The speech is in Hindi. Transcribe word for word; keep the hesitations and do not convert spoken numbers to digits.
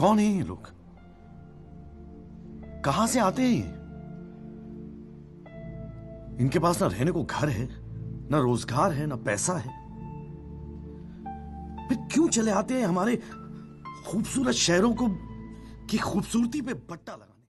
कौन है ये लोग? कहां से आते हैं ये? इनके पास ना रहने को घर है, ना रोजगार है, ना पैसा है, फिर क्यों चले आते हैं हमारे खूबसूरत शहरों को की खूबसूरती पे बट्टा लगाने?